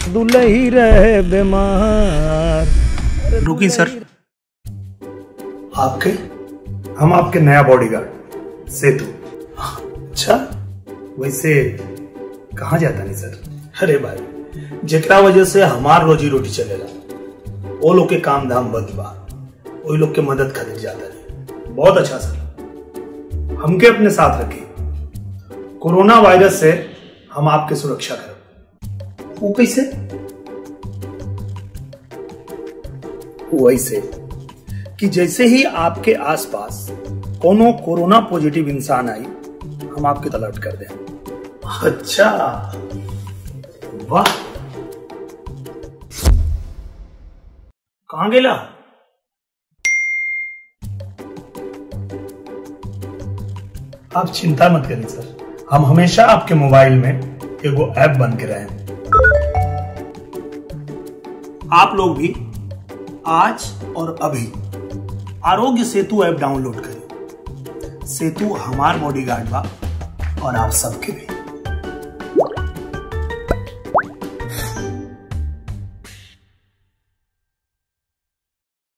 दुलही रहे बीमार। रुकी सर। आपके हम आपके नया बॉडीगार्ड सेतु। अच्छा, वैसे कहाँ जाता नहीं सर? अरे भाई, जेकरा वजह से हमार रोजी रोटी चलेला वो लोग के काम धाम बंद बा, वही लोग के मदद खातिर जाता नहीं। बहुत अच्छा सर, हमके अपने साथ रखिए। कोरोना वायरस से हम आपकी सुरक्षा करें। वो कैसे? वैसे कि जैसे ही आपके आसपास कोनो कोरोना पॉजिटिव इंसान आई, हम आपके अलर्ट कर दें। अच्छा, वाह। कहां गेला? आप चिंता मत करिए सर, हम हमेशा आपके मोबाइल में एगो ऐप बन के रहे। आप लोग भी आज और अभी आरोग्य सेतु ऐप डाउनलोड करें। सेतु हमार बॉडीगार्ड बा और आप सबके भी।